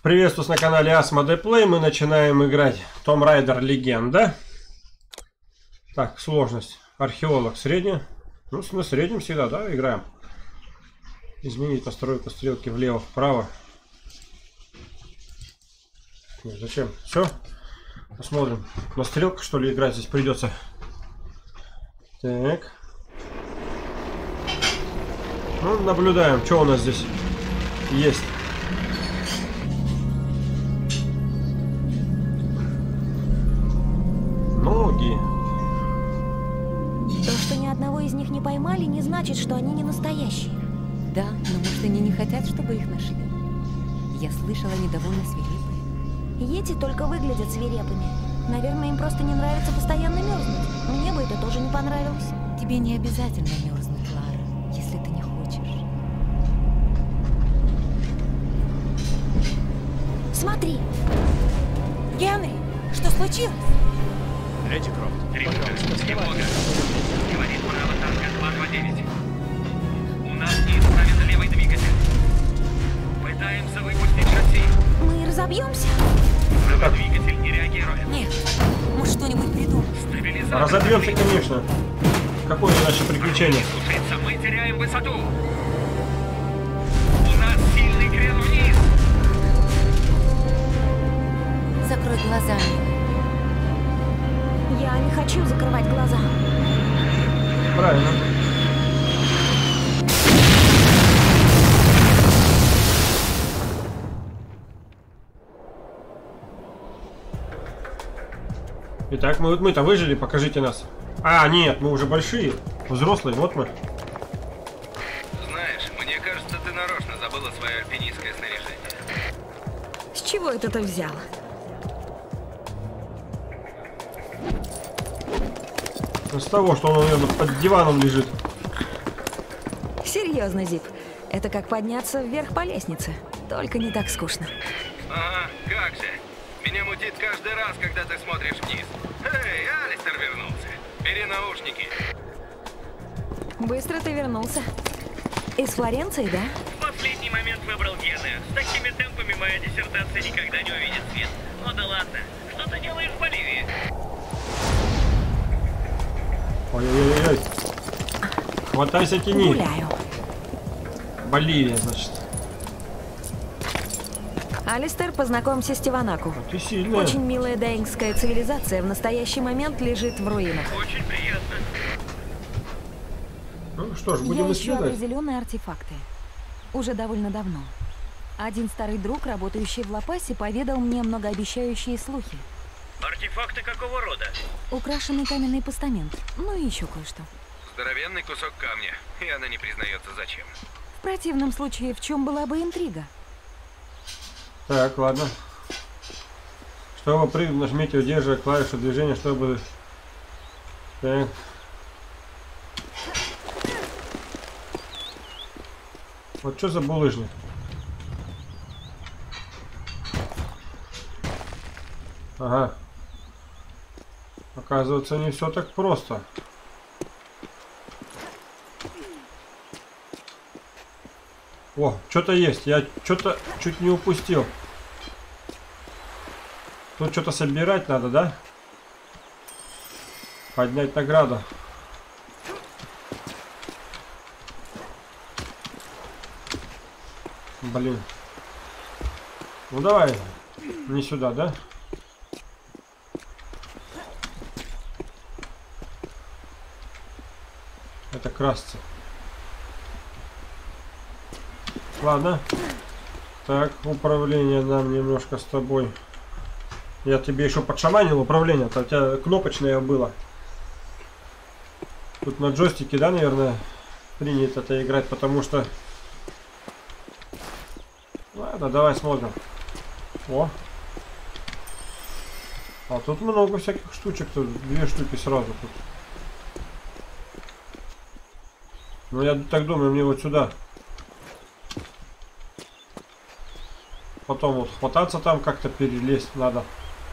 Приветствую на канале Asmodee Play. Мы начинаем играть Tomb Raider Легенда. Так, сложность. Археолог средняя. Ну, на среднем всегда, да, играем. Изменить настройку стрелки влево-вправо. Нет, зачем? Все. Посмотрим. На стрелку, что ли, играть здесь придется. Так. Ну, наблюдаем, что у нас здесь есть. Ноги. То, что ни одного из них не поймали, не значит, что они не настоящие. Да, но может они не хотят, чтобы их нашли. Я слышала, они довольно свирепые. Йети только выглядят свирепыми. Наверное, им просто не нравится постоянно мерзнуть. Мне бы это тоже не понравилось. Тебе не обязательно мерзнуть, Лара, если ты не хочешь. Смотри! Генри, что случилось? Леди Крофт, пожалуйста, Тревога. Говорит право танка 229. У нас не исправен левый двигатель. Пытаемся выпустить шасси. Мы разобьемся? Правый двигатель не реагирует. Нет, может что-нибудь придумать. Стабилизатор. Разобьемся, конечно. Какое наше приключение? Слушается, мы теряем высоту. У нас сильный крен вниз. Закрой глаза. Я не хочу закрывать глаза. Правильно. Итак, мы-то выжили, покажите нас. А, нет, мы уже большие, взрослые, вот мы. Знаешь, мне кажется, ты нарочно забыла свое альпинистское снаряжение. С чего это ты взял? С того, что он, наверное, под диваном лежит. Серьезно, Зип. Это как подняться вверх по лестнице. Только не так скучно. Ага, как же. Меня мутит каждый раз, когда ты смотришь вниз. Эй, Алистер вернулся. Бери наушники. Быстро ты вернулся. Из Флоренции, да? В последний момент выбрал гены. С такими темпами моя диссертация никогда не увидит свет. Ну да ладно. Что ты делаешь в Боливии? Ой-ой-ой. Хватайся, тяни. Гуляю. Боливия, значит. Алистер, познакомься с Тиванаку. Ты сильная. Очень милая даингская цивилизация в настоящий момент лежит в руинах. Очень приятно. Ну что ж, Я будем ищу исследовать. определенные артефакты. Уже довольно давно. Один старый друг, работающий в Ла-Пасе, поведал мне многообещающие слухи. Артефакты какого рода? Украшенный каменный постамент. Ну и еще кое-что. Здоровенный кусок камня. И она не признается зачем. В противном случае, в чем была бы интрига? Так, ладно. Чтобы прыгнуть, нажмите, удерживая клавишу движения, чтобы... Так. Вот что за булыжник? Ага. Оказывается, не все так просто. О, что-то есть. Я что-то чуть не упустил. Тут что-то собирать надо, да? Поднять награду. Блин. Ну давай. Не сюда, да? Это красться. Ладно. Так, управление нам немножко с тобой. Я тебе еще подшаманил управление, у тебя кнопочное было. Тут на джойстике, да, наверное, принято это играть, потому что... Ладно, давай смотрим. О. А тут много всяких штучек, тут 2 штуки сразу тут. Ну я так думаю, мне вот сюда. Потом вот хвататься там как-то перелезть надо.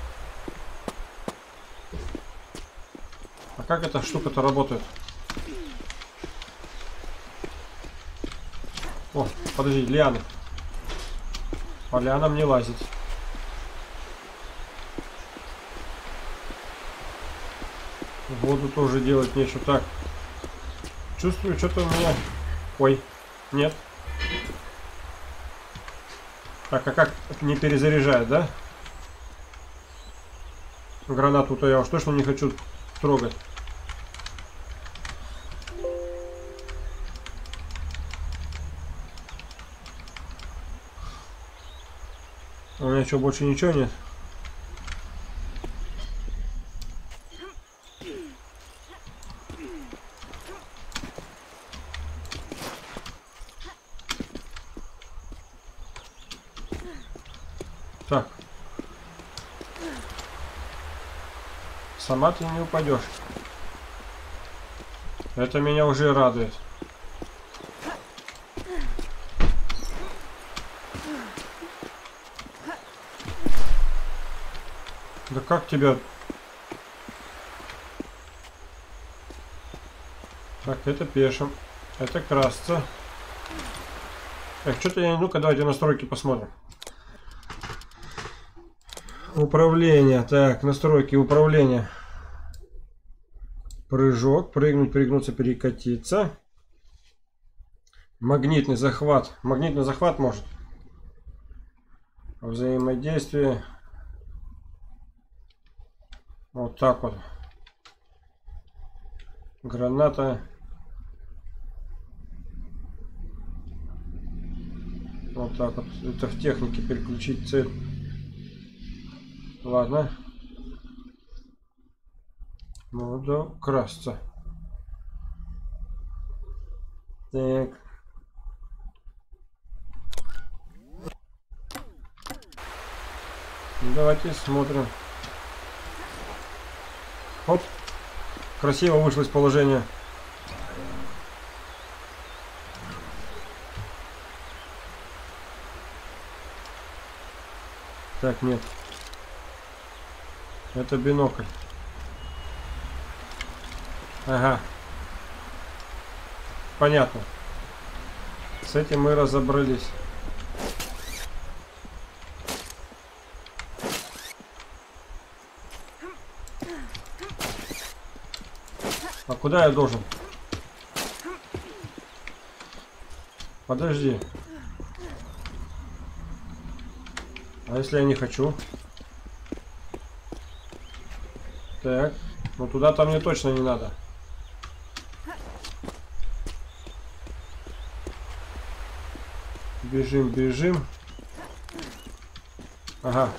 А как эта штука-то работает? О, подожди, лианы. Полянам не лазить. В воду тоже делать нечего. Так. Чувствую, что-то у меня... Ой, нет. Так, а как не перезаряжает, да? Гранату-то я уж точно не хочу трогать. У меня что, больше ничего нет? Так. Сама ты не упадешь. Это меня уже радует. Да как тебя... Так, это пешим. Это красться. Так, что-то я... Ну-ка, давайте настройки посмотрим. Управление. Так, настройки управления. Прыжок. Прыгнуть, прыгнуться, перекатиться. Магнитный захват. Магнитный захват может. Взаимодействие. Вот так вот. Граната. Вот так вот. Это в технике переключить цель. Ладно. Ну да, красться. Так. Давайте смотрим. Оп. Красиво вышло из положения. Так, нет. Это бинокль. Ага. Понятно. С этим мы разобрались. А куда я должен? Подожди. А если я не хочу? Так. Ну туда-то мне точно не надо. Бежим, бежим. Ага.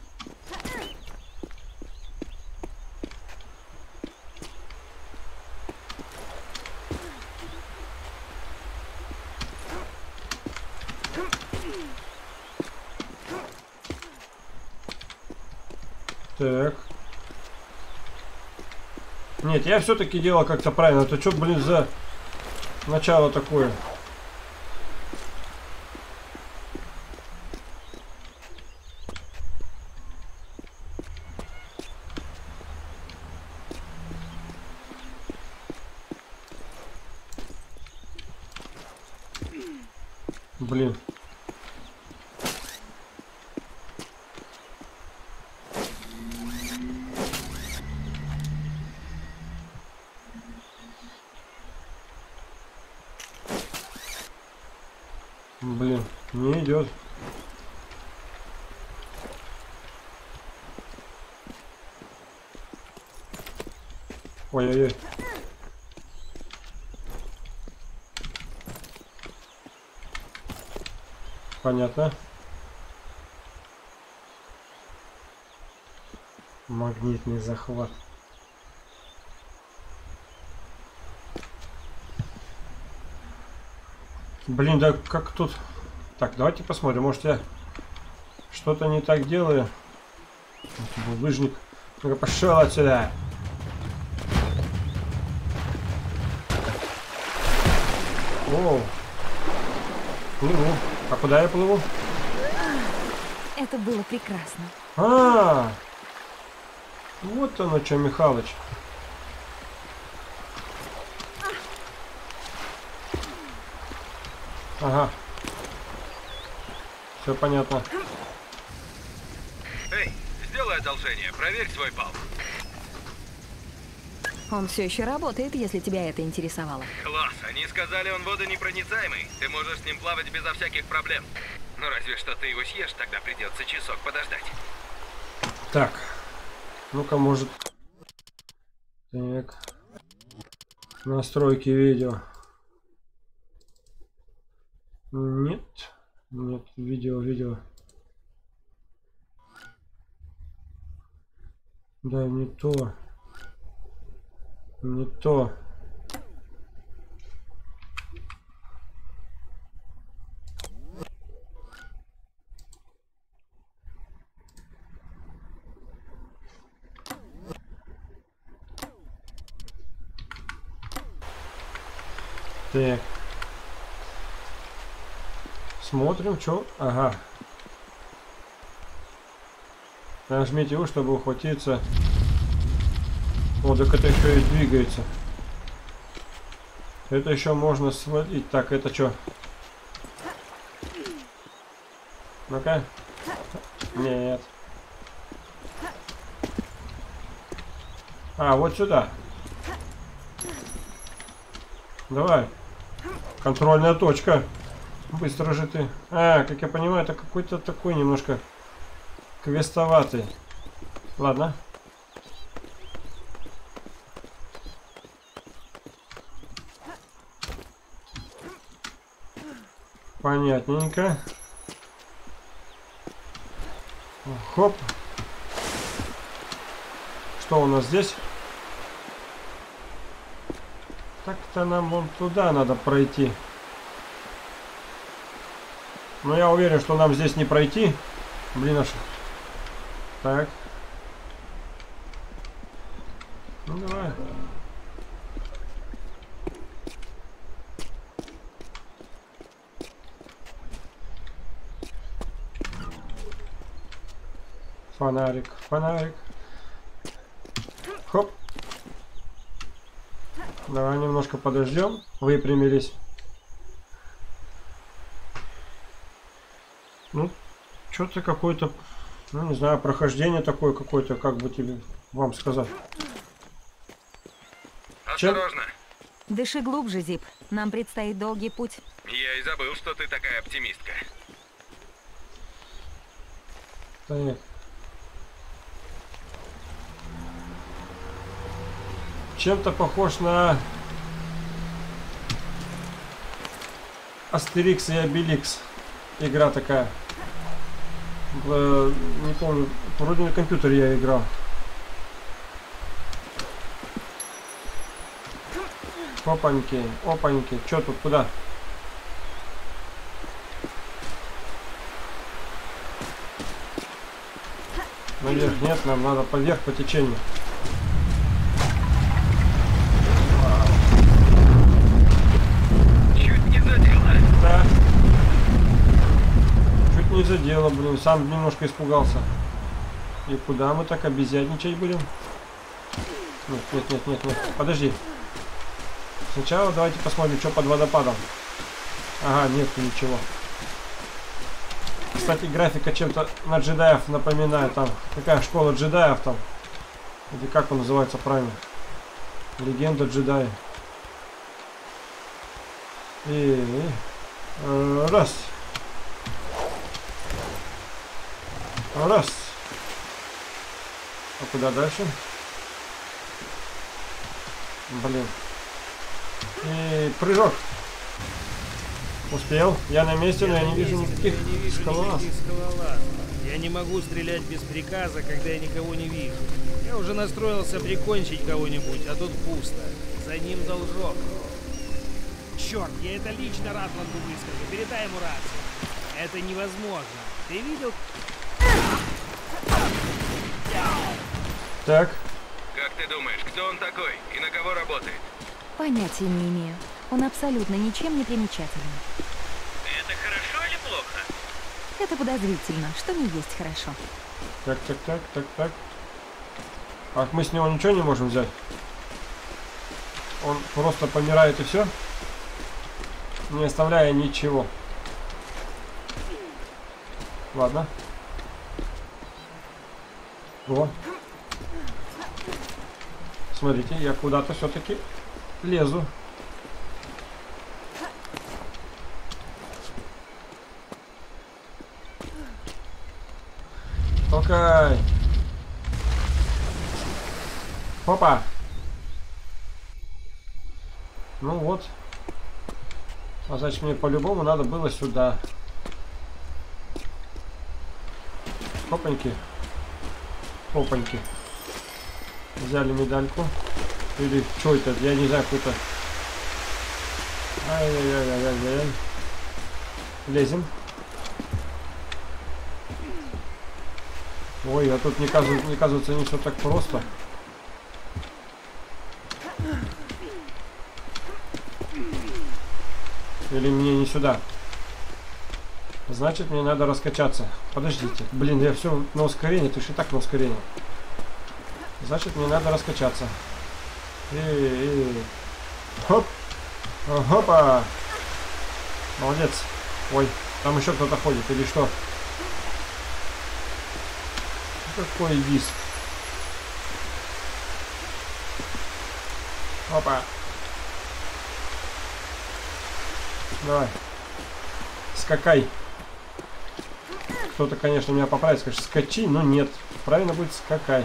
Так. Нет, я все-таки делал как-то правильно. Это что, блин, за начало такое? Блин. Блин, не идет. Ой-ой-ой. Понятно. Магнитный захват. Блин, да как тут... Так, давайте посмотрим. Может, я что-то не так делаю. Булыжник. Ну-ка, пошел отсюда. О, плыву. А куда я плыву? Это было прекрасно. А, вот оно что, Михалыч. Ага. Все понятно. Эй, сделай одолжение, проверь свой пал. Он все еще работает, если тебя это интересовало. Класс, они сказали, он водонепроницаемый. Ты можешь с ним плавать безо всяких проблем. Ну разве что ты его съешь, тогда придется часок подождать. Так. Ну-ка, может... Так. Настройки видео. Нет. Нет, видео. Да, не то. Не то. Так. Смотрим, что. Ага. Нажмите его, чтобы ухватиться. О, так это еще и двигается. Это еще можно сводить. Так, это что? Ну-ка. Нет. А, вот сюда. Давай. Контрольная точка. Быстро же ты. А, как я понимаю, это какой-то такой немножко квестоватый. Ладно. Понятненько. Хоп. Что у нас здесь? Так-то нам вон туда надо пройти. Но я уверен, что нам здесь не пройти. Блин, аж. Так. Ну давай. Фонарик, фонарик. Хоп. Давай немножко подождем. Выпрямились. Ну, что-то какое-то, ну не знаю, прохождение такое какое-то, как бы тебе вам сказать. Осторожно. Дыши глубже, Зип. Нам предстоит долгий путь. Я и забыл, что ты такая оптимистка. Так. Чем-то похож на Астерикс и Обеликс. Игра такая. Не помню, вроде на компьютере я играл. Опаньки, опаньки. Чё тут, куда? Наверх нет, нам надо поверх по течению. Чуть не задела. Да. Чуть не задело, блин. Сам немножко испугался. И куда мы так обезьянничать будем? Нет. Подожди. Сначала давайте посмотрим, что под водопадом. Ага, нет ничего. Кстати, графика чем-то на джедаев напоминает. Там какая школа джедаев там. Или как он называется правильно? Легенда джедая. И раз. Раз. А куда дальше? Блин. И прыжок. Успел. Я на месте, но я не вижу никаких скалолаз. Я не могу стрелять без приказа, когда я никого не вижу. Я уже настроился прикончить кого-нибудь, а тут пусто. За ним должок. Черт, я это лично Ратланду выскажу. Передай ему рацию. Это невозможно. Ты видел? Так. Как ты думаешь, кто он такой и на кого работает? Понятия не имею. Он абсолютно ничем не примечателен. Это хорошо или плохо? Это подозрительно, что не есть хорошо. Так. Ах, мы с него ничего не можем взять. Он просто помирает и все, не оставляя ничего. Ладно. О. Смотрите, я куда-то все-таки лезу. Толкай. Опа. Ну вот. А значит, мне по-любому надо было сюда. Опаньки. Опаньки. Взяли медальку. Или что это? Я не знаю, какой-то. Ай-яй-яй-яй-яй. Лезем. Ой, а тут не кажется, не все так просто. Или мне не сюда? Значит, мне надо раскачаться. Подождите. Блин, я все на ускорение, ты же и так на ускорение. Значит, мне надо раскачаться. Хоп. Хопа. Молодец. Ой, там еще кто-то ходит, или что? Какой виск. Опа. Давай. Скакай. Кто-то, конечно, меня поправит, скажет, скачи, но нет. Правильно будет скакай.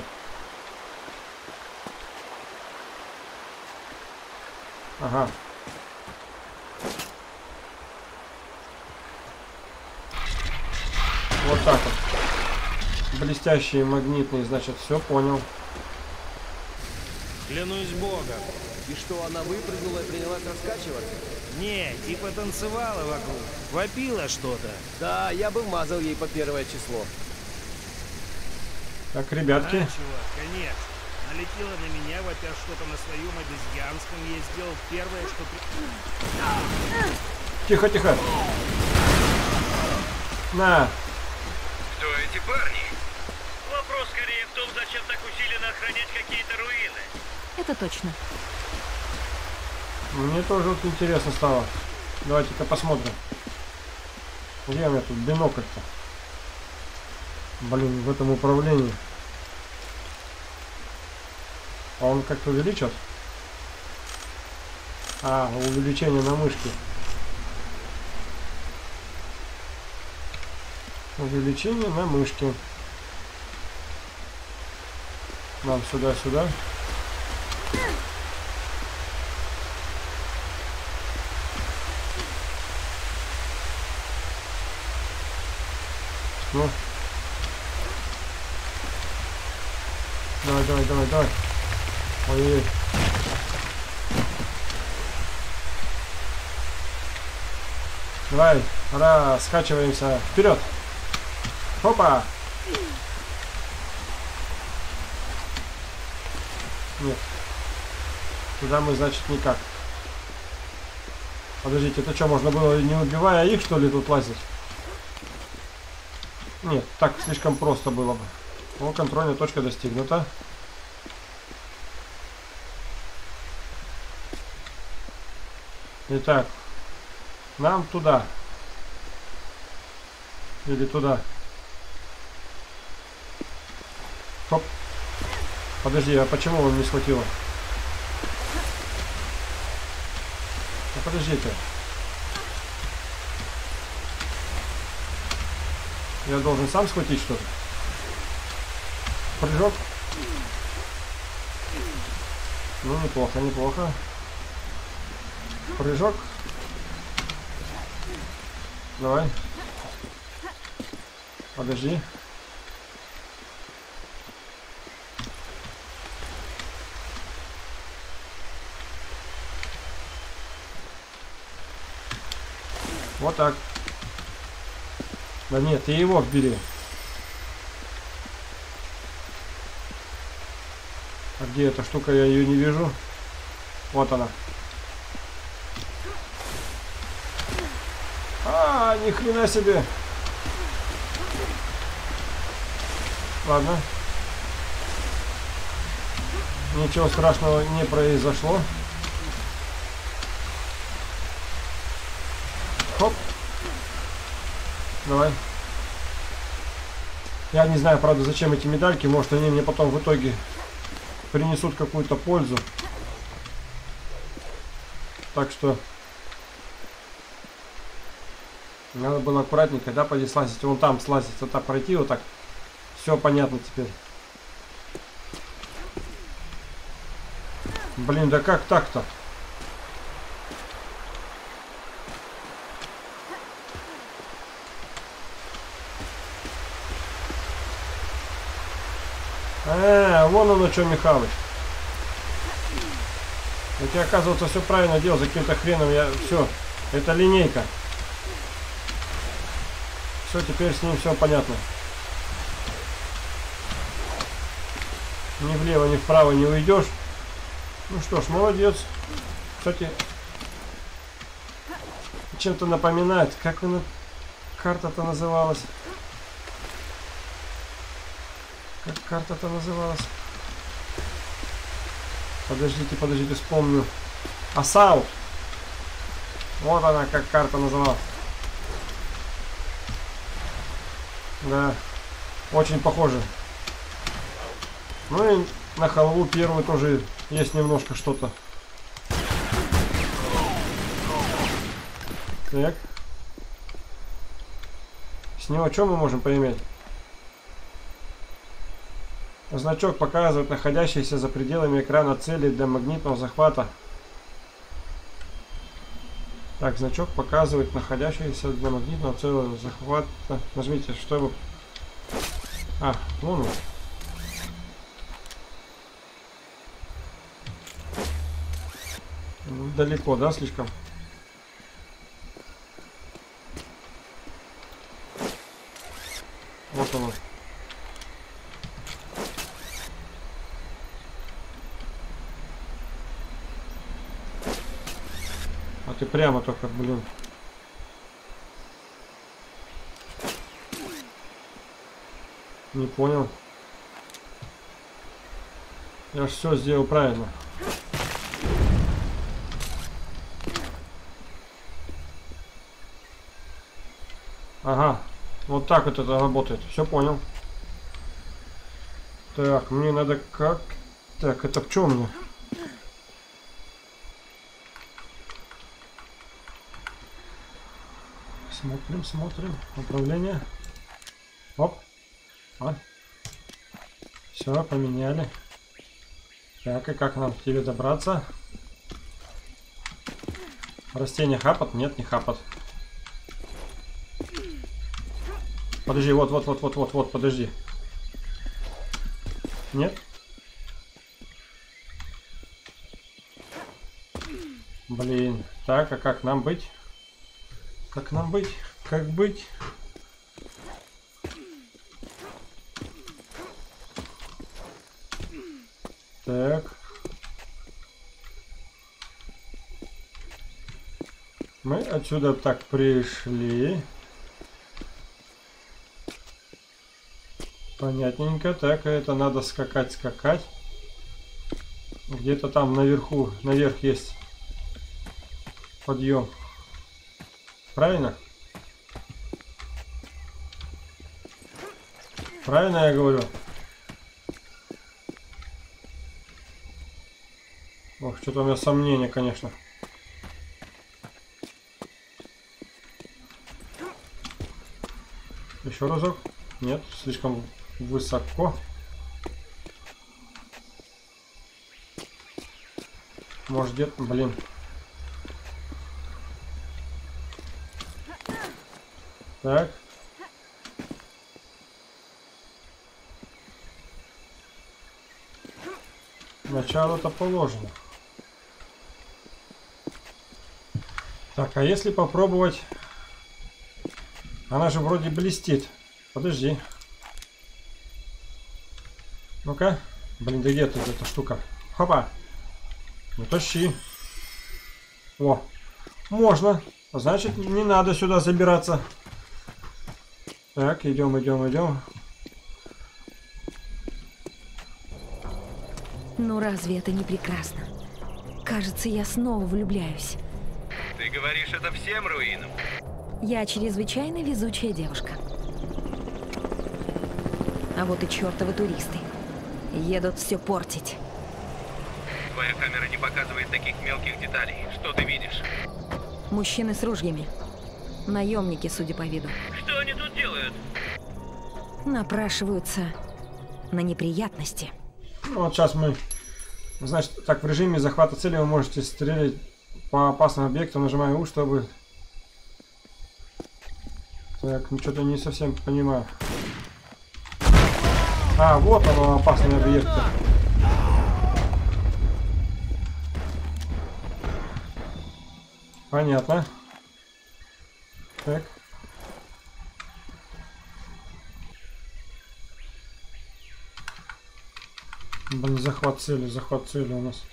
Ага. Вот так вот. Блестящие, магнитные, значит, все понял. Клянусь богом. И что, она выпрыгнула и принялась раскачиваться? Не, типа танцевала вокруг. Вопила что-то. Да, я бы вмазал ей по 1 число. Так, ребятки. Чего, конечно. Налетела на меня, вопя что-то на своем обезьянском. Я сделал первое, что... Тихо, тихо. На. Кто эти парни? Вопрос скорее в том, зачем так усиленно охранять какие-то руины. Это точно. Мне тоже вот интересно стало. Давайте-ка посмотрим. Где у меня тут бинокль-то? Блин, в этом управлении. А он как-то увеличит? А, увеличение на мышке. Увеличение на мышке. Нам сюда-сюда. Ну. Давай, давай, давай, давай. Ой-ой-ой. Давай, раскачиваемся. Вперед. Хопа. Нет. Туда мы, значит, никак. Подождите, это что, можно было, не убивая их, что ли, тут лазить? Нет, так слишком просто было бы. О, контрольная точка достигнута. Итак, нам туда. Или туда. Хоп. Подожди, а почему он не схватило? А подождите. Я должен сам схватить что-то. Прыжок. Ну, неплохо, неплохо. Прыжок. Давай. Подожди. Вот так. Да нет, ты его бери. А где эта штука? Я ее не вижу. Вот она. А, ни хрена себе. Ладно. Ничего страшного не произошло. Хоп. Давай. Я не знаю, правда, зачем эти медальки. Может, они мне потом в итоге принесут какую-то пользу. Так что надо было аккуратненько, да, пойти слазить. Вон там слазить, вот так пройти, вот так. Все понятно теперь. Блин, да как так-то? Вон оно что, Михалыч. Вот я, оказывается, все правильно делал. За каким-то хреном я... Все, это линейка. Все, теперь с ним все понятно. Ни влево, ни вправо не уйдешь. Ну что ж, молодец. Кстати, чем-то напоминает. Как она... карта-то называлась? Как карта-то называлась? Подождите, вспомню. Асаут. Вот она, как карта называлась. Да, очень похоже. Ну и на халву первую тоже есть немножко что-то. Так. С него что мы можем поиметь? Значок показывает находящиеся за пределами экрана цели для магнитного захвата. Так, значок показывает находящиеся для магнитного целого захвата. Нажмите, чтобы... Луну. Далеко, да, слишком? Вот оно. А ты прямо только, блин. Не понял. Я ж все сделал правильно. Ага. Вот так вот это работает. Все понял. Так, мне надо как... Так, это в чем мне? Смотрим. Управление. Оп. Все, поменяли. Так, и как нам к тебе добраться? Растение хапат? Нет, не хапат. Подожди, вот, подожди. Нет? Блин. Так, а как нам быть? Как нам быть? Как быть? Так. Мы отсюда так пришли. Понятненько. Так, это надо скакать. Где-то там наверх есть подъем. Правильно? Правильно я говорю? Ох, что-то у меня сомнения, конечно. Еще разок. Нет, слишком высоко. Может, где-то... Блин. Так. Начало-то положено. Так, а если попробовать... Она же вроде блестит. Подожди. Ну-ка. Блин, да где тут эта штука? Хопа. Ну тащи. О. Можно. Значит, не надо сюда забираться. Так, идем. Ну разве это не прекрасно? Кажется, я снова влюбляюсь. Ты говоришь это всем руинам? Я чрезвычайно везучая девушка. А вот и чертовы туристы. Едут все портить. Твоя камера не показывает таких мелких деталей. Что ты видишь? Мужчины с ружьями. Наемники, судя по виду. Что они тут делают? Напрашиваются на неприятности. Ну, вот сейчас мы, значит, так, в режиме захвата цели вы можете стрелять по опасным объектам, нажимая U, чтобы... Так, ну что-то не совсем понимаю. А, вот оно, опасные объекты. Понятно. Так. Блин, захват цели у нас.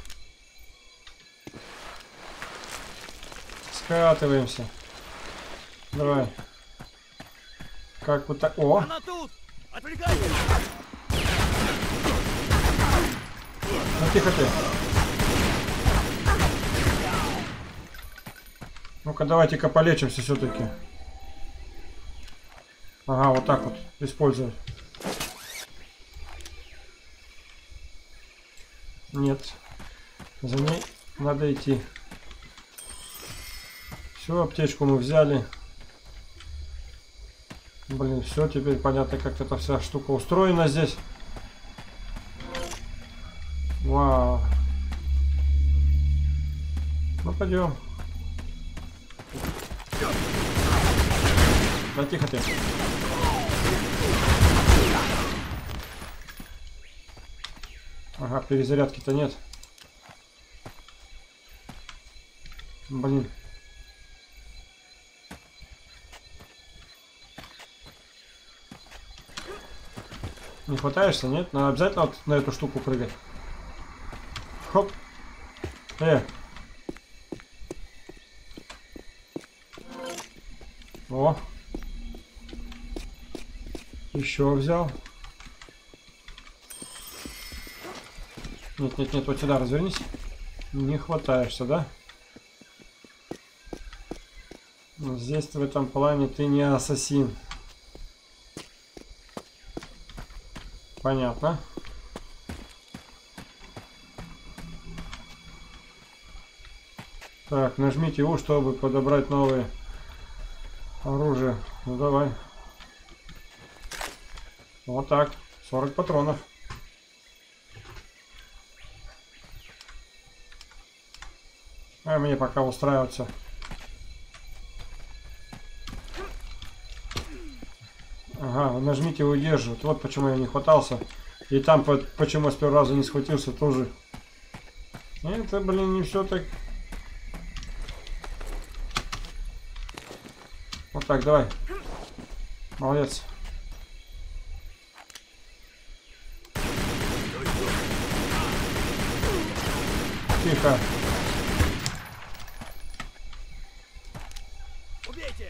Скатываемся. Давай. Как вот так? О! Она тут! Отвлекайся! Ну тихо ты. Ну-ка давайте-ка полечимся все-таки. Ага, вот так вот использовать. Нет. За ней надо идти. Всю аптечку мы взяли. Блин, все, теперь понятно, как эта вся штука устроена здесь. Вау. Ну, пойдем. Да тихо ты. Ага, перезарядки-то нет. Блин. Не хватаешься, нет? Надо обязательно вот на эту штуку прыгать. Хоп. О. Еще взял. Нет, нет, нет, вот сюда развернись. Не хватаешься, да? Но здесь в этом плане ты не ассасин. Понятно. Так, нажмите U, чтобы подобрать новые оружие. Ну давай. Вот так. 40 патронов. А мне пока устраиваться. Ага, нажмите удерживать. Вот почему я не хватался. И там почему с первого раза не схватился тоже. Это, блин, не все так. Вот так, давай. Молодец. Тихо. Убейте!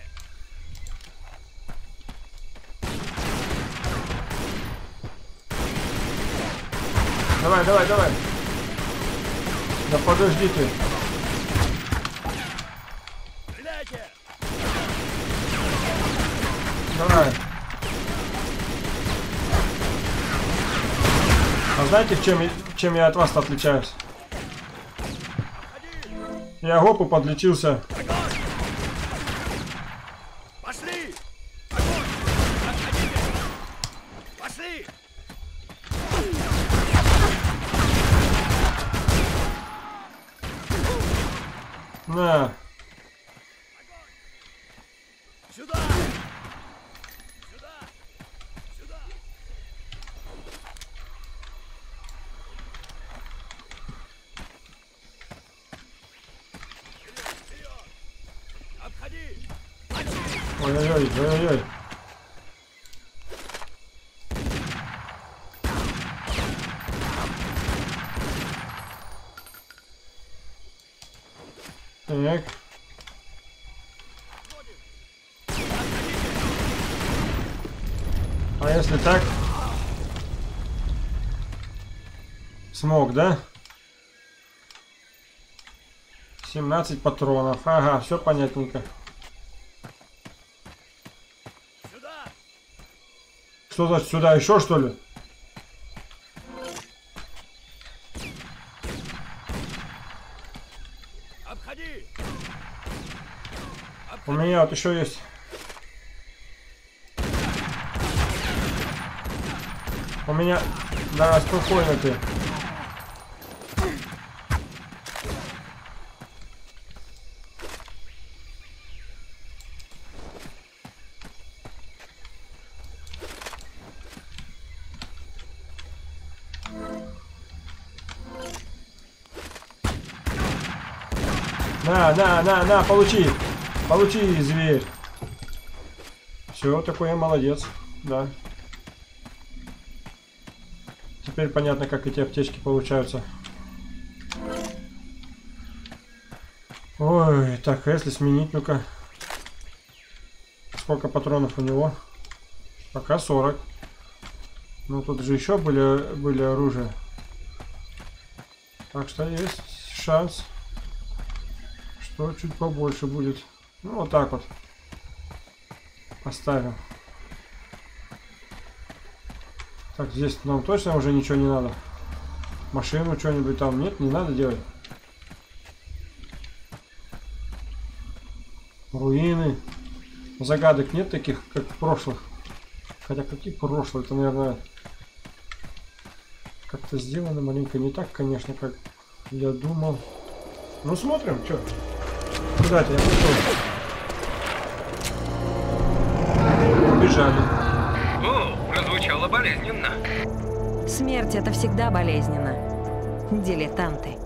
Давай, давай, давай. Да подожди ты. Стреляйте! Давай. А знаете, чем я от вас отличаюсь? Я гопу подлечился. Пошли! Огонь! Отходите! Пошли! На. Сюда! Сюда! Сюда! Вперед! Обходи! Ой-ой-ой, ой-ой-ой. Так. А если так? Смог, да? 17 патронов. Ага, все понятненько. Сюда! Что значит сюда еще, что ли? Обходи! У меня вот еще есть. У меня... Да, спокойно ты. На, получи. Получи, зверь. Все, такой я молодец. Да. Теперь понятно, как эти аптечки получаются. Ой, так, если сменить, ну-ка. Сколько патронов у него? Пока 40. Ну, тут же еще были оружия. Так что есть шанс, что чуть побольше будет. Ну, вот так вот. Поставим. Так, здесь нам точно уже ничего не надо. Машину что-нибудь там нет, не надо делать. Руины. Загадок нет таких, как в прошлых. Хотя каких прошлых? Это, наверное, как-то сделано маленько не так, конечно, как я думал. Ну, смотрим, что. Куда тебя пошел? Убежали. О, прозвучало болезненно. Смерть — это всегда болезненно. Дилетанты.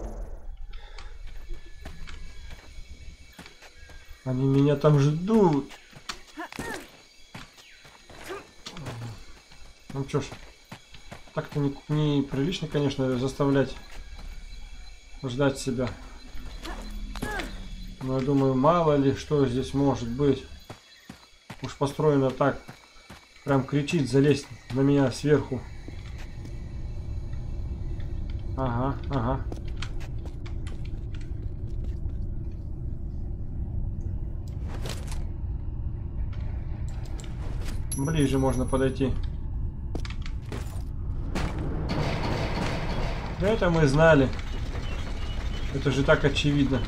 Они меня там ждут. Ну чё ж, так-то неприлично, конечно, заставлять ждать себя. Но я думаю, мало ли что здесь может быть. Уж построено так. Прям кричит, залезть на меня сверху. Ага, ага. Ближе можно подойти. Это мы знали. Это же так очевидно.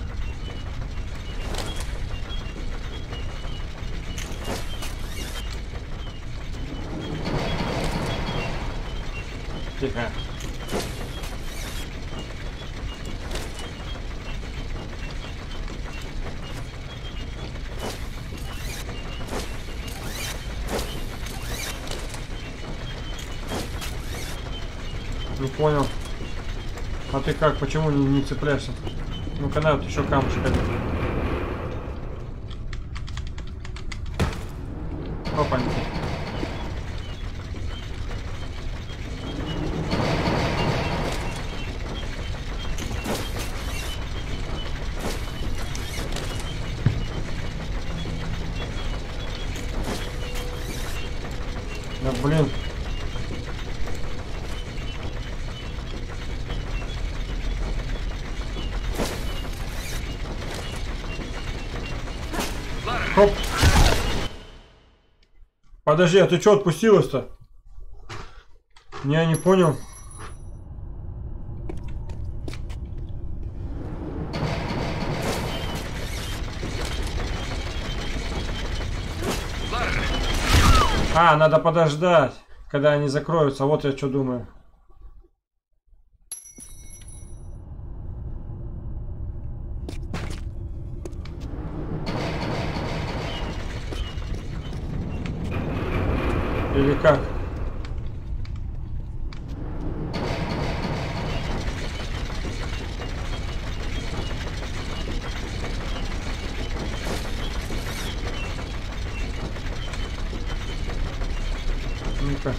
Тихо. Не понял. А ты как? Почему не цепляешься? Ну-ка, на, вот еще камушек один. Опаньки. Да блин. Хоп. Подожди, а ты что отпустилась-то? Я не понял. А, надо подождать, когда они закроются. Вот я что думаю. Или как? Ну-ка.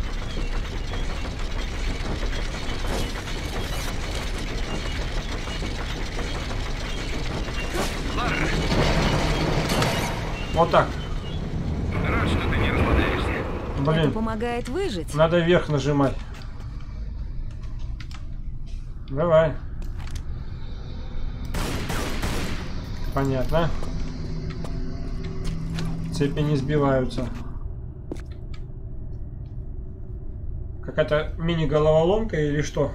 Вот так. Рад, что ты не расслабляешься. Это Блин, помогает выжить. надо вверх нажимать. Давай. Понятно. Цепи не сбиваются. Какая-то мини-головоломка или что?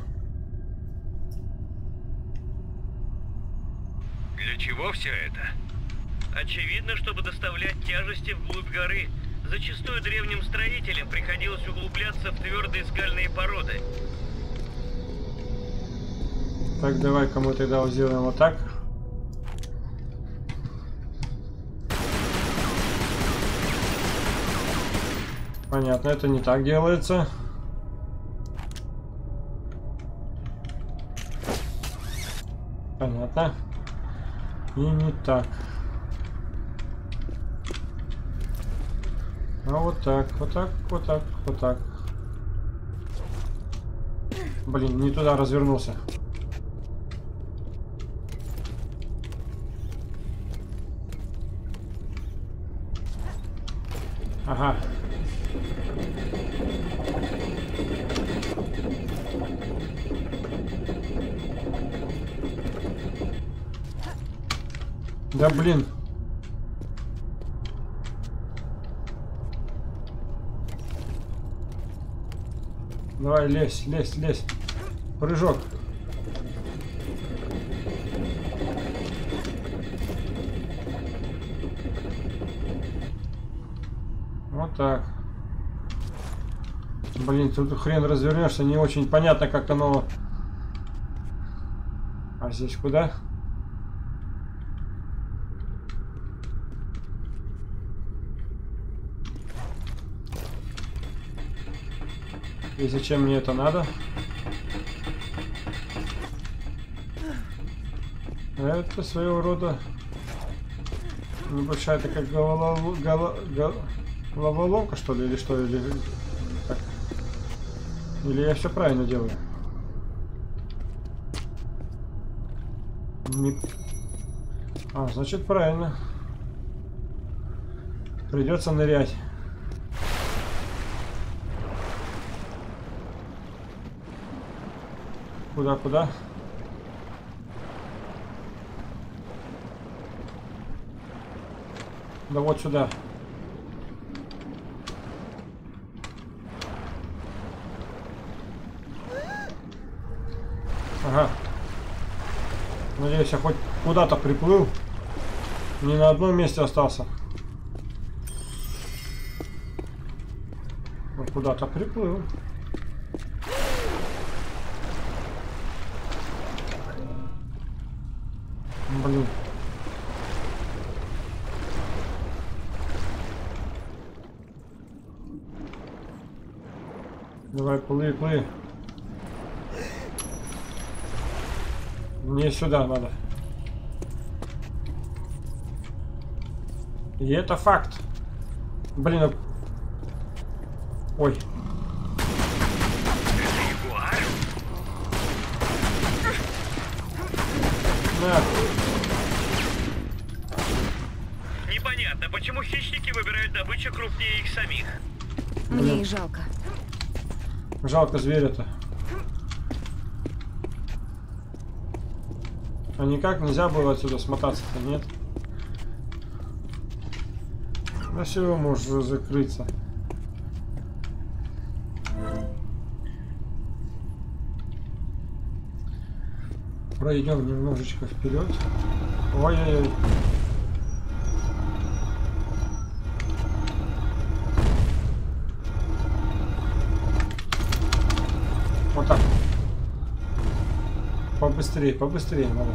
Для чего все это? Очевидно, чтобы доставлять тяжести вглубь горы. Зачастую древним строителям приходилось углубляться в твердые скальные породы. Так, давай-ка мы тогда сделаем вот так. Понятно, это не так делается. Понятно. И не так. А вот так, вот так, вот так, вот так. Блин, не туда развернулся. Ага. Да блин. Давай, лезь, лезь, лезь. Прыжок. Вот так. Блин, тут хрен развернешься, не очень понятно, как оно. А здесь куда? И зачем мне это надо? Это своего рода небольшая такая головоломка, что ли, или что, или так. Или я все правильно делаю? Не... А, значит, правильно. Придется нырять. Куда? Да вот сюда. Ага. Надеюсь, я хоть куда-то приплыл. Не на одном месте остался. Но куда-то приплыл. Блин. Давай, плыви. Мне сюда надо. И это факт. Блин. Ой. На. Непонятно, почему хищники выбирают добычу крупнее их самих. Мне их жалко. Жалко зверя-то. А никак нельзя было отсюда смотаться-то, нет? Да все, может закрыться. Пройдем немножечко вперед. Ой-ой-ой. Вот так. Побыстрее надо.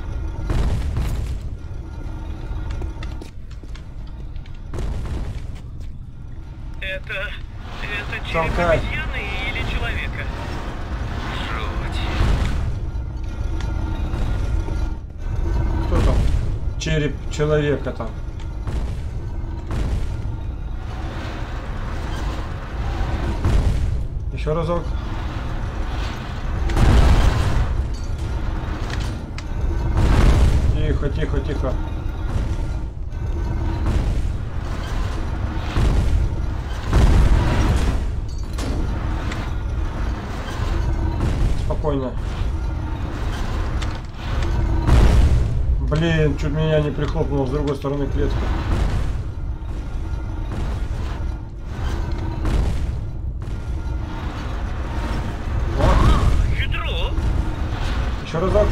Это череп Толкай. обезьяны или человека? Жуть. Кто там? Череп человека там. Еще разок. Тихо. Спокойно. Блин, чуть меня не прихлопнуло с другой стороны клетки. разок.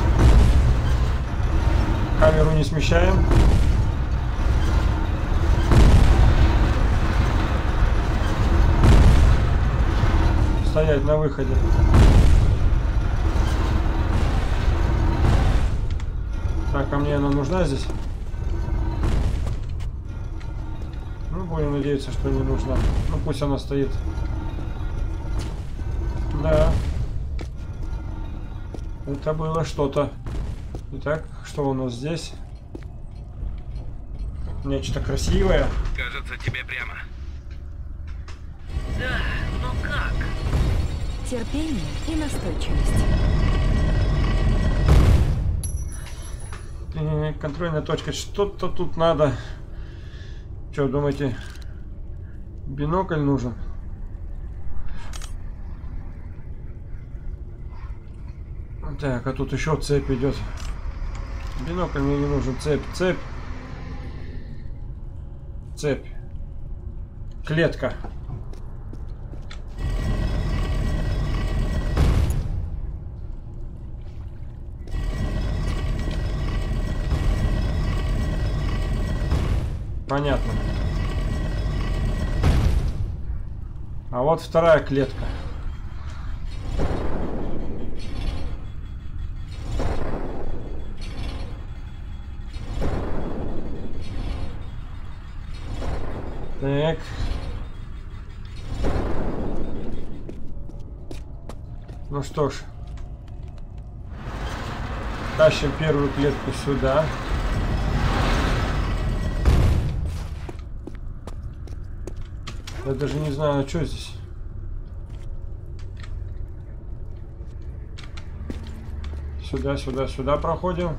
Камеру не смещаем. Стоять на выходе. Так, а мне она нужна здесь? Ну, будем надеяться, что не нужна. Ну, пусть она стоит. Да. Это было что-то. Итак, что у нас здесь? Нечто красивое. Кажется, тебе прямо. Да, но как? Терпение и настойчивость. Контрольная точка. Что-то тут надо. Что, думаете, бинокль нужен? Так, а тут еще цепь идет. Бинокль мне не нужен. Цепь, цепь. Цепь. Клетка. Понятно. А вот вторая клетка. Так. Ну что ж. Тащим первую клетку сюда. Я даже не знаю, что здесь. Сюда, сюда, сюда проходим.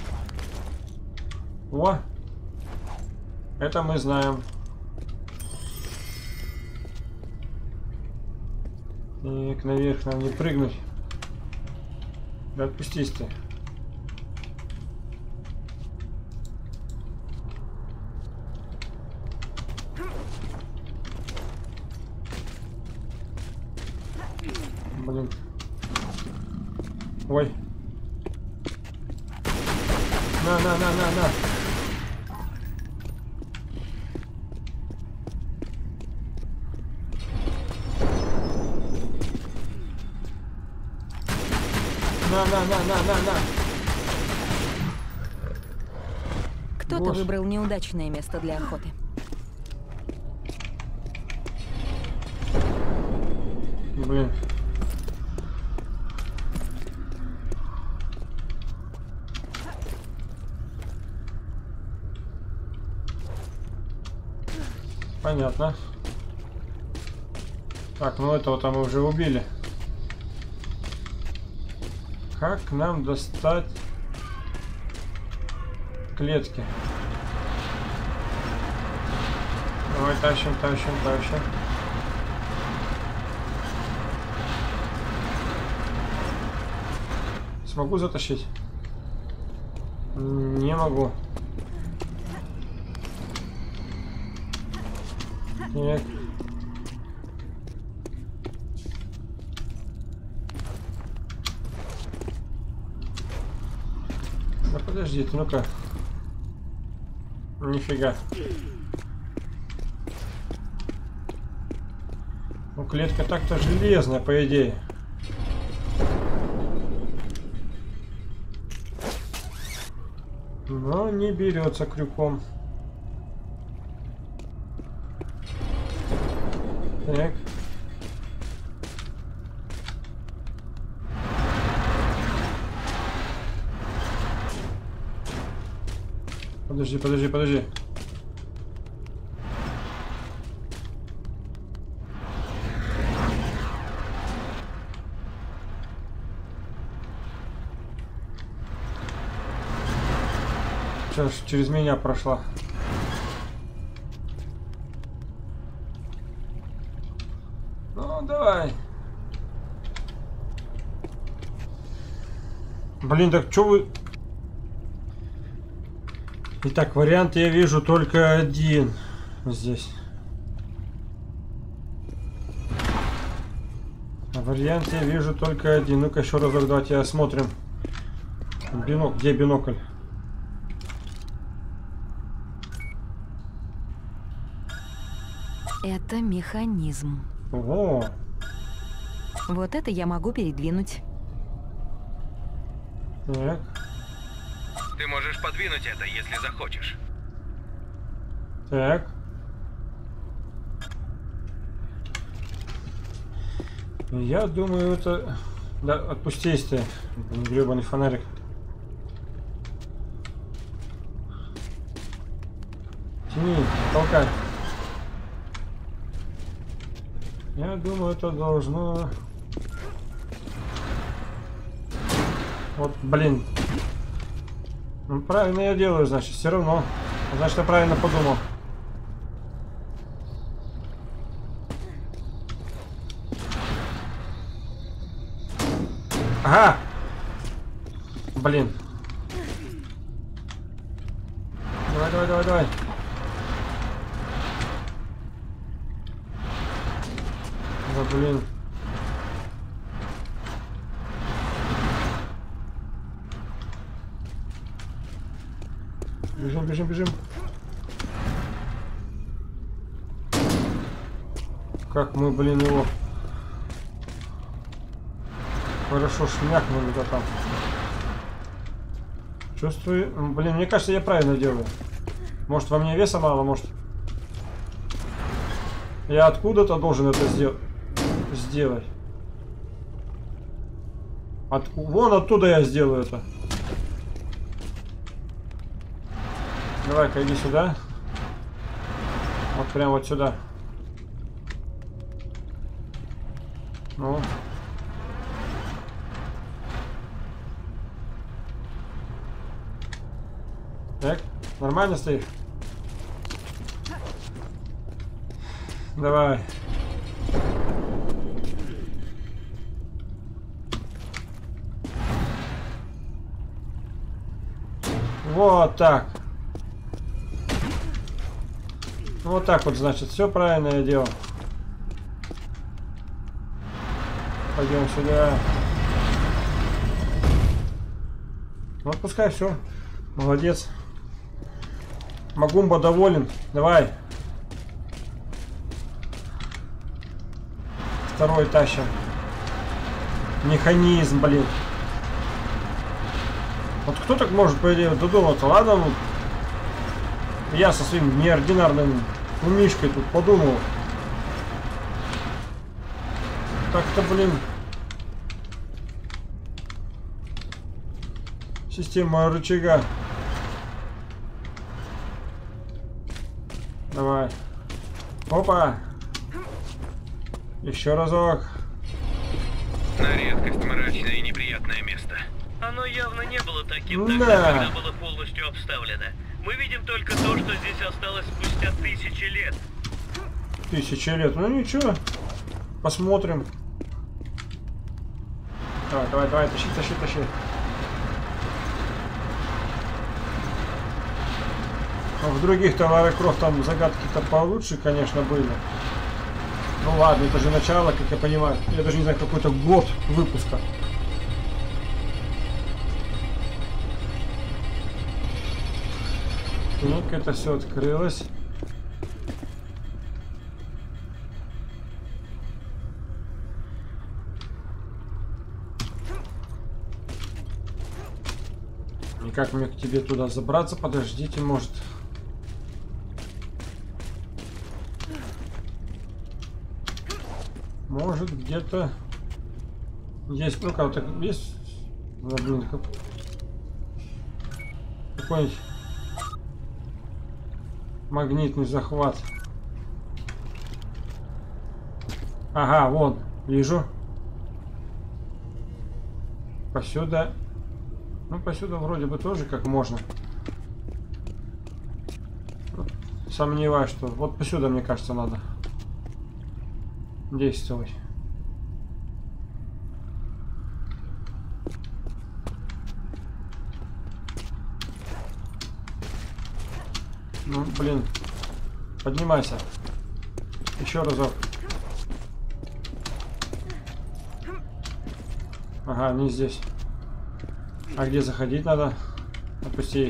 О! Это мы знаем. Так, наверх нам не прыгнуть. Да отпустись ты. Блин. Ой. На. На. Кто-то Боже. выбрал неудачное место для охоты. Блин. Понятно. Так, ну этого-то мы уже убили. Как нам достать клетки? Давай тащим. Смогу затащить? Не могу. Так. Да подожди ты, ну-ка. Нифига. Ну, клетка так-то железная, по идее. Но не берется крюком. Так. Подожди. Сейчас через меня прошла. Ну, давай. Блин, так что вы... Итак, вариант я вижу только один здесь. Вариант я вижу только один. Ну-ка еще разок давайте осмотрим Бинокль. Где бинокль? Это механизм. Ого. Вот это я могу передвинуть. Так. Ты можешь подвинуть это, если захочешь. Так. Я думаю, это... Да, отпусти, если... Гребаный фонарик. Тяни, толкай. Я думаю, это должно... Вот, блин. Ну, правильно я делаю, значит, все равно. Значит, я правильно подумал. Ага! Блин. Давай, давай, давай, давай. Да, блин. Бежим, бежим, бежим. Как мы, блин, его хорошо шмякнули-то там. Чувствую... Блин, мне кажется, я правильно делаю. Может, во мне веса мало, может... Я откуда-то должен это сделать. Вон оттуда я сделаю это. Давай-ка иди сюда. Вот прям вот сюда. Ну. Так, нормально стоишь? Давай. Вот так. Вот так вот, значит, все правильно я делал. Пойдем сюда. Вот пускай все. Молодец. Магумба доволен. Давай. Второй тащим. Механизм, блин. Вот кто так может, по идее, додуматься? Ладно, ну, я со своим неординарным умишкой тут подумал. Так-то, блин. Система рычага. Давай. Опа. Еще разок. На редкость мрачное и неприятное место. Оно явно не было таким, Да. тогда, когда было полностью обставлено. Мы видим только то, что здесь осталось спустя 1000 лет. 1000 лет. Ну ничего. Посмотрим. Давай, давай, давай, тащи, тащи, тащи. Но в других Лара Крофт там загадки-то получше, конечно, были. Ну ладно, это же начало, как я понимаю. Я даже не знаю, какой-то год выпуска. Так, это все открылось. И как мне к тебе туда забраться? Подождите, может... Может, где-то есть, ну как, есть, ну, блин, какой-нибудь магнитный захват. Ага, вон, вижу. Посюда, ну посюда вроде бы тоже как можно. Сомневаюсь, что вот посюда, мне кажется, надо действовать. Ну, блин. Поднимайся. Еще разок. Ага, не здесь. А где заходить надо? Отпусти.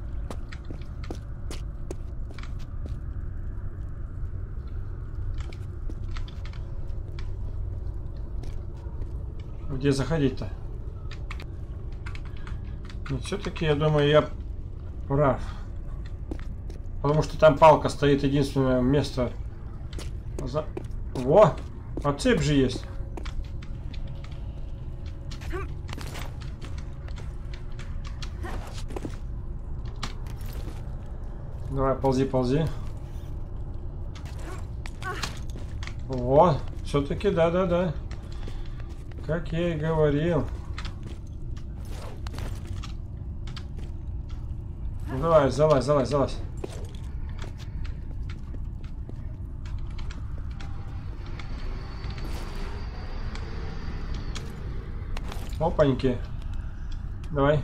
Где заходить-то? Все-таки, я думаю, я прав. Потому что там палка стоит, единственное место. Во! А цепь же есть. Давай, ползи, ползи. Во! Все-таки да. Как я и говорил. Ну, давай, залазь. Опаньки. Давай.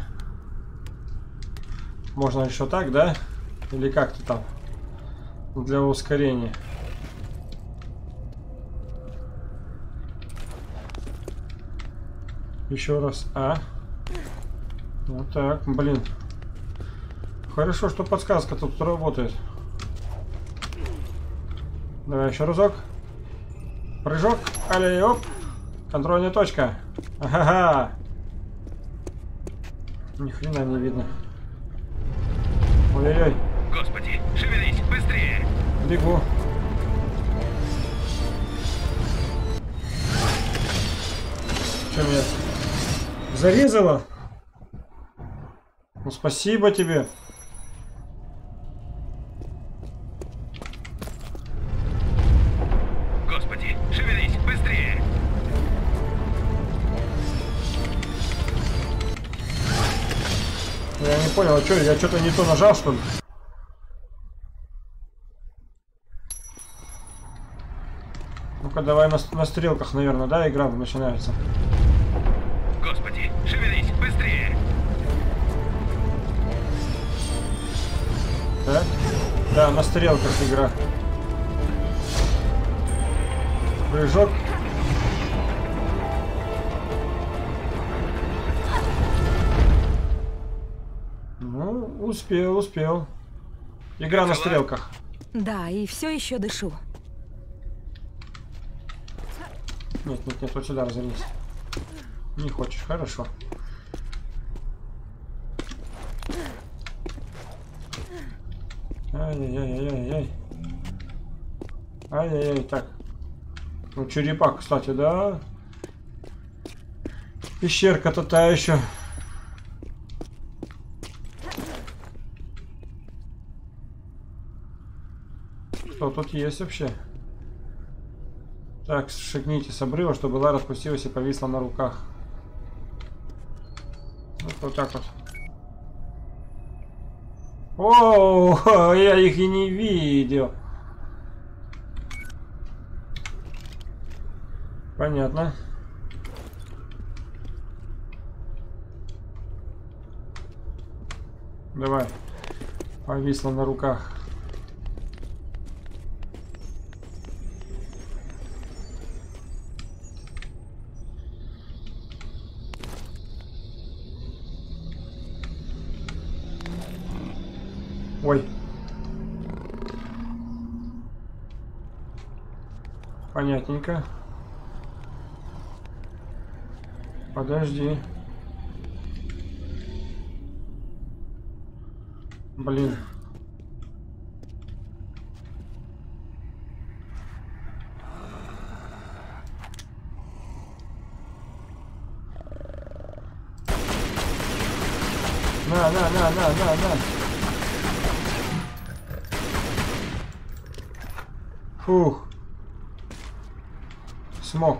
Можно еще так, да? Или как-то там? Для ускорения. Еще раз. Вот так, блин. Хорошо, что подсказка тут работает. Давай еще разок. Прыжок. Алле, оп. Контрольная точка. Ага. Ни хрена не видно. Ой-ой-ой. Господи, шевелись, быстрее! Бегу. Что меня зарезало? Ну спасибо тебе. Господи, шевелись, быстрее! Я не понял, а что, я что-то не то нажал, что ли? Ну-ка, давай на стрелках, наверное, да, игра начинается. Господи, шевелись, быстрее! Так? Да, на стрелках игра. Прыжок. Ну, успел. Игра на стрелках. Да, и все еще дышу. Нет, вот сюда развернись. Не хочешь, хорошо. Ай-яй-яй-яй-яй. Ай-яй-яй, так. Ну, черепах, кстати, да. Пещерка-то та еще. Что тут есть вообще? Так, шагните с обрыва, чтобы Лара спустилась и повисла на руках. Вот так вот. О, я их и не видел. Понятно. Давай. Повисла на руках. Ой. Понятненько. Подожди. Блин. На. Фух. Смог.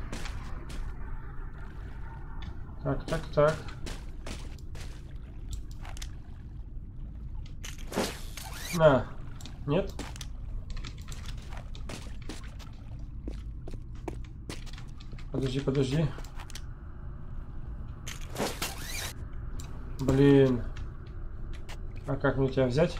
Так. На. Нет? Подожди. Блин. А как мне тебя взять?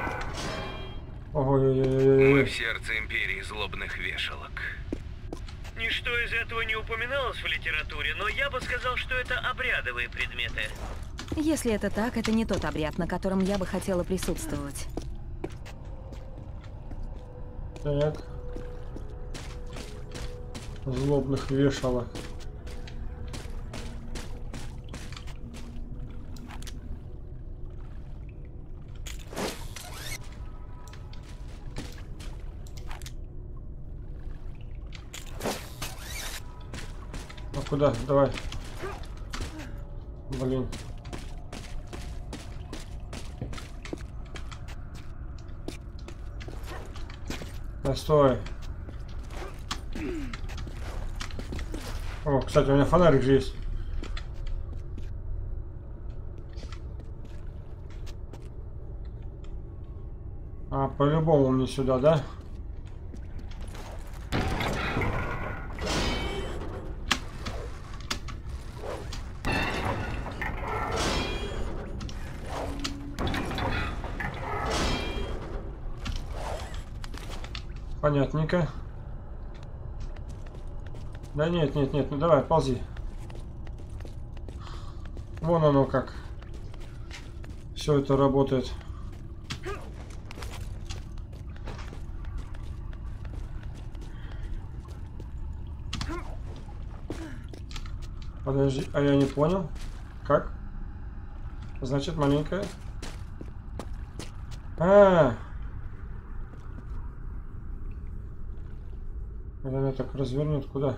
Мы в сердце империи злобных вешалок. Ничто из этого не упоминалось в литературе, но я бы сказал, что это обрядовые предметы. Если это так, это не тот обряд, на котором я бы хотела присутствовать. Так. Злобных вешалок. А куда? Давай. Блин. Да стой. О, кстати, у меня фонарик же есть. А, по-любому мне сюда, да? Понятненько. Да нет, ну давай, ползи. Вон оно как. Все это работает. Подожди, а я не понял. Как? Значит, маленькая. Когда меня так развернет, куда?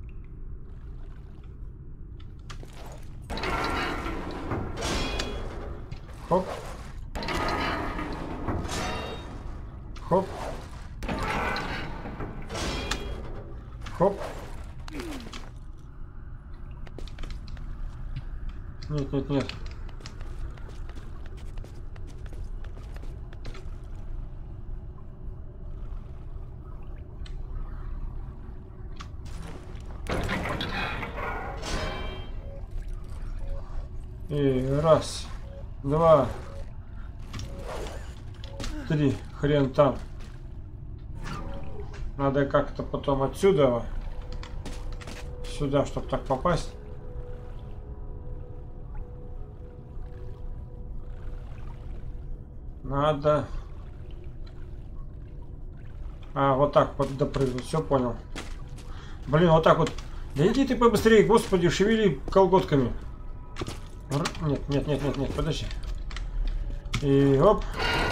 Хоп. Хоп. Хоп. Нет. И раз, два, три, хрен там. Надо как-то потом отсюда сюда, чтобы так попасть. Надо. А, вот так вот допрыгнуть, все понял. Блин, вот так вот. Да иди ты побыстрее, господи, шевели колготками. Нет, подожди. И оп.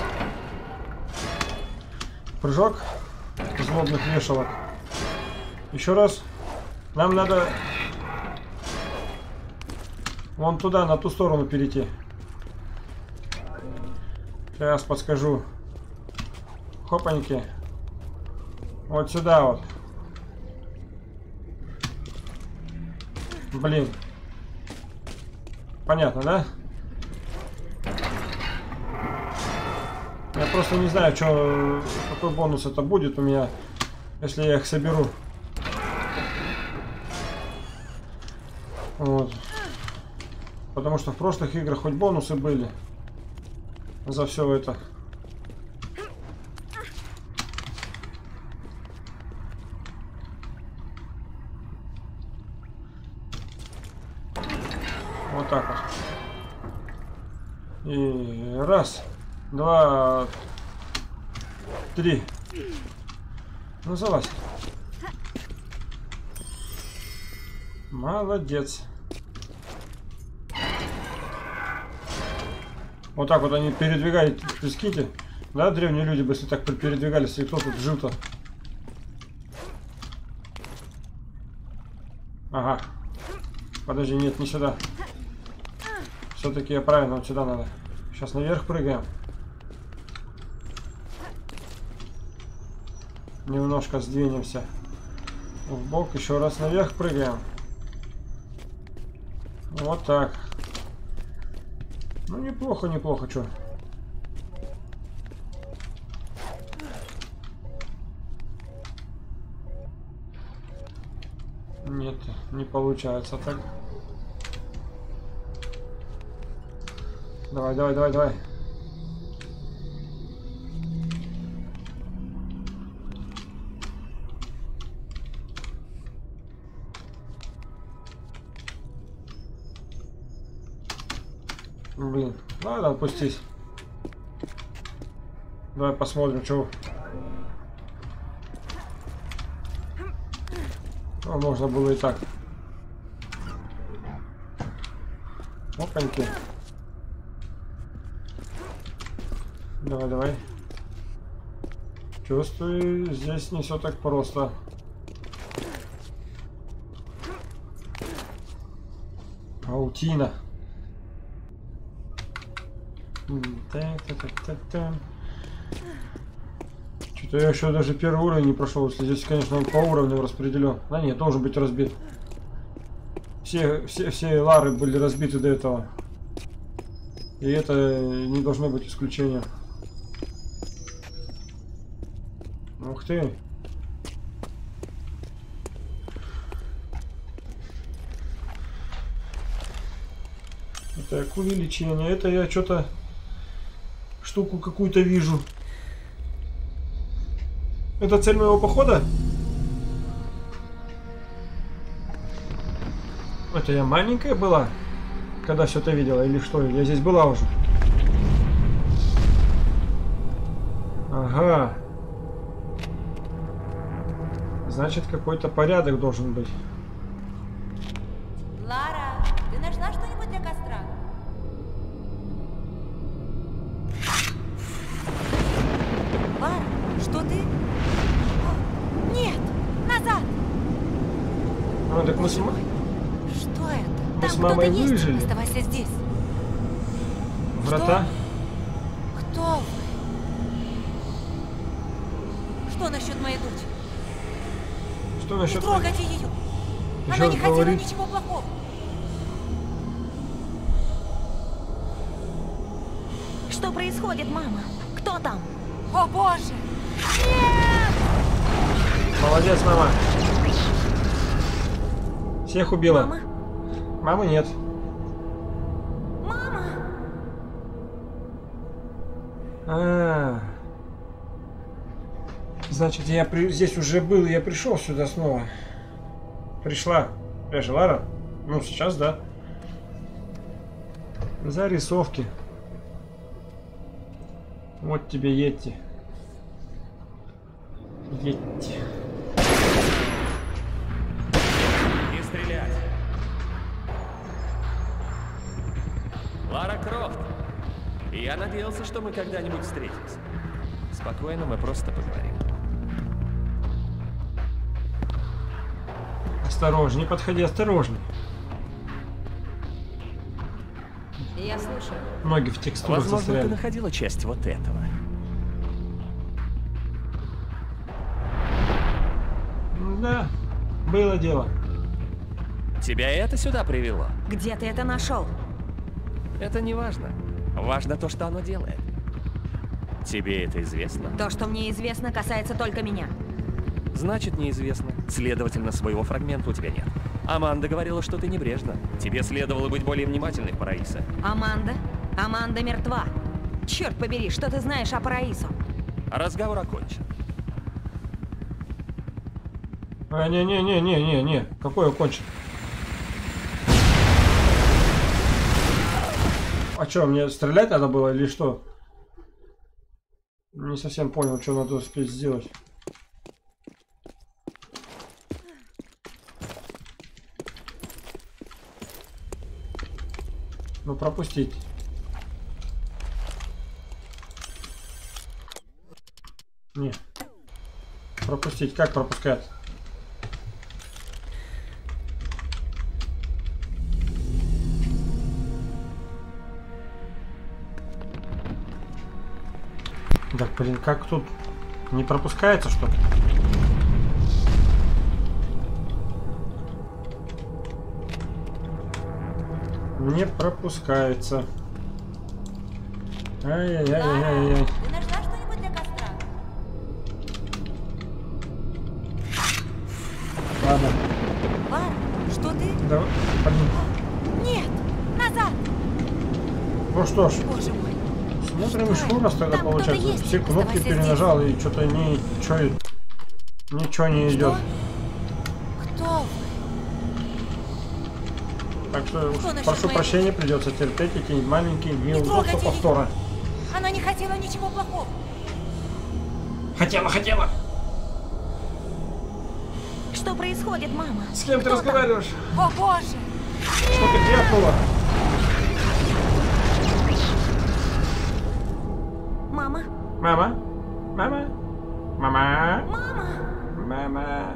Прыжок злобных вешалок. Еще раз. Нам надо вон туда, на ту сторону перейти. Сейчас подскажу. Хопаньки. Вот сюда вот. Блин. Понятно, да? Я просто не знаю, какой бонус это будет у меня, если я их соберу. Вот. Потому что в прошлых играх хоть бонусы были за все это. Вот так вот. И раз, два, три. Ну, залазь. Молодец. Вот так вот они передвигают, прикиньте. Да, древние люди бы если так передвигались, и кто тут жил-то. Ага. Подожди, нет, не сюда. Все-таки я правильно, вот сюда надо. Сейчас наверх прыгаем. Немножко сдвинемся в бок, еще раз наверх прыгаем. Вот так. Ну, неплохо, что. Нет, не получается так. Давай. Блин, ладно, опустись. Давай посмотрим, что. Ну, можно было и так. Опаньки. Давай, давай. Чувствую, здесь не все так просто. Паутина. Что-то я еще даже первый уровень не прошел. Если здесь, конечно, он по уровню распределен. А нет, должен быть разбит. Все лары были разбиты до этого. И это не должно быть исключением. Ух ты. Так, увеличение. Это я что-то штуку какую-то вижу. Это цель моего похода? Это я маленькая была, когда все это видела, или что? Я здесь была уже. Ага. Значит, какой-то порядок должен быть. Лара, ты нашла что-нибудь для костра? Лара, что ты? О, нет! Назад! Ну, так мы с... Что это? Мы Там с мамой кто-то есть. выжили. Оставайся здесь. Врата? Кто вы? Что насчет моей дочери? Что Не насчет... трогайте ее! Она Еще не хотела говорит. ничего плохого. Что происходит, мама? Кто там? О боже! Молодец, мама. Всех убила. Мама? Мамы нет. Мама! Значит, я здесь уже был, я пришел сюда снова. Пришла. Я же Лара. Ну, сейчас, да. Зарисовки. Вот тебе Йетти. Йетти. Не стрелять. Лара Крофт. Я надеялся, что мы когда-нибудь встретимся. Спокойно, мы просто поговорим. Осторожней, подходи, осторожней. Я слушаю. Ноги в текстурах Возможно, ты застряли. находила часть вот этого. Да, было дело. Тебя это сюда привело? Где ты это нашел? Это не важно. Важно то, что оно делает. Тебе это известно? То, что мне известно, касается только меня. Значит, неизвестно. Следовательно, своего фрагмента у тебя нет. Аманда говорила, что ты небрежна. Тебе следовало быть более внимательной, Параиса. Аманда? Аманда мертва. Черт побери, что ты знаешь о Параисо? Разговор окончен. Не. Какой окончен? А что, мне стрелять надо было или что? Не совсем понял, что надо успеть сделать. Ну, пропустить. Не. Пропустить. Как пропускать? Так, блин, как тут не пропускается, что ли? Не пропускается. Ай-яй-яй-яй-яй. Ты нашла что-нибудь для костра? Ладно. Лара, что ты? Давай. Блин. Нет! Назад! Ну что ж, Боже мой! смотрим еще раз тогда Там получается. кто-то есть. Все кнопки Оставайся перенажал и что-то ничего не идет. Кто вы? Так что Что насчет прошу моего? прощения, придется терпеть эти маленькие неудобства трогайте повтора. Она не хотела ничего плохого. Хотела. Что происходит, мама? С кем ты Кто там? разговариваешь? О, боже! Что ты крякнула? Мама? Мама? Мама? Мама? Мама? Мама?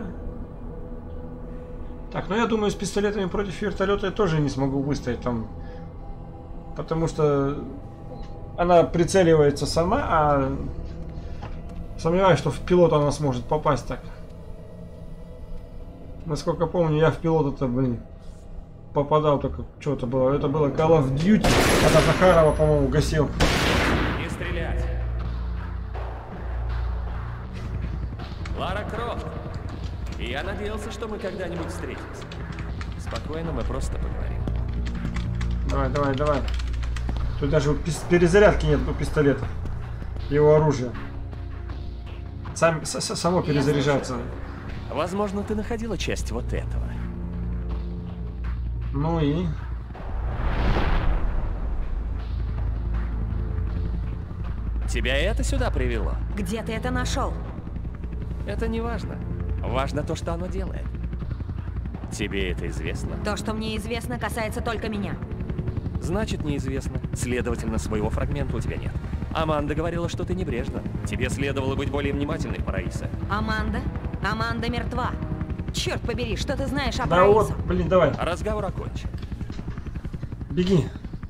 Так, ну я думаю, с пистолетами против вертолета я тоже не смогу выстоять там. Потому что она прицеливается сама, а сомневаюсь, что в пилота она сможет попасть так. Насколько помню, я в пилота-то, блин, попадал только, что это было? Это было Call of Duty, когда Захарова, по-моему, гасил. Не стрелять. Лара Крофт. И я надеялся, что мы когда-нибудь встретимся. Спокойно, мы просто поговорим. Давай. Тут даже перезарядки нет у пистолета. Его оружия. Само перезаряжается. Возможно, ты находила часть вот этого. Ну и... Тебя это сюда привело? Где ты это нашел? Это не важно. Важно то, что оно делает. Тебе это известно? То, что мне известно, касается только меня. Значит, неизвестно. Следовательно, своего фрагмента у тебя нет. Аманда говорила, что ты небрежна. Тебе следовало быть более внимательной, Параиса. Аманда? Аманда мертва. Черт побери, что ты знаешь о Да Параисо? вот, блин, давай. Разговор окончен. Беги.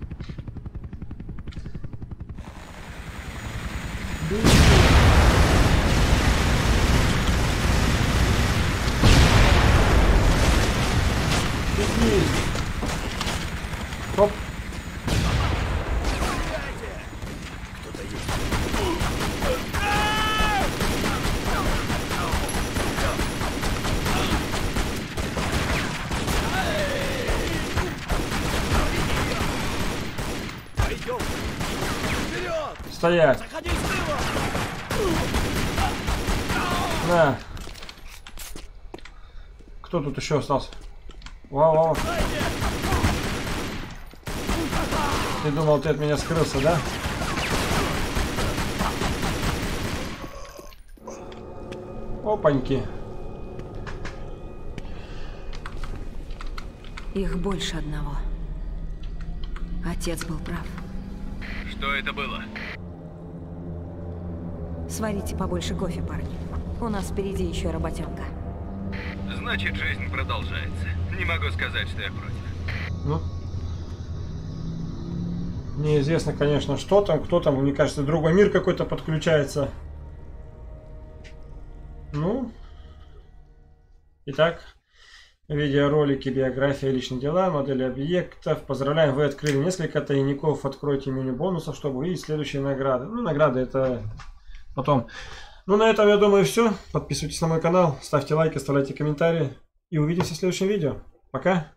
Беги. Хоп. Пойдем. Вперед! Стоять. Заходи слева! На. Кто тут еще остался? Вау. Ты думал, ты от меня скрылся, да? Опаньки. Их больше одного. Отец был прав. Что это было? Сварите побольше кофе, парни. У нас впереди еще работенка. Значит, жизнь продолжается. Не могу сказать, что я против. Ну. Неизвестно, конечно, что там, кто там. Мне кажется, другой мир какой-то подключается. Ну. Итак. Видеоролики, биография, личные дела, модели объектов. Поздравляем, вы открыли несколько тайников. Откройте меню бонусов, чтобы увидеть следующие награды. Ну, награды это потом. Ну, на этом, я думаю, все. Подписывайтесь на мой канал, ставьте лайки, оставляйте комментарии. И увидимся в следующем видео. Пока!